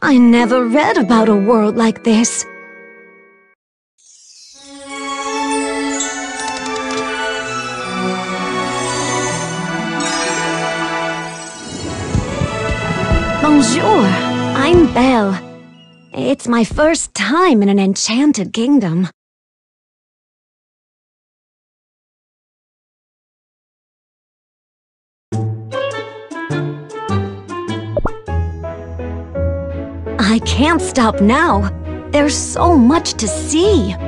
I never read about a world like this. Bonjour, I'm Belle. It's my first time in an enchanted kingdom. I can't stop now. There's so much to see.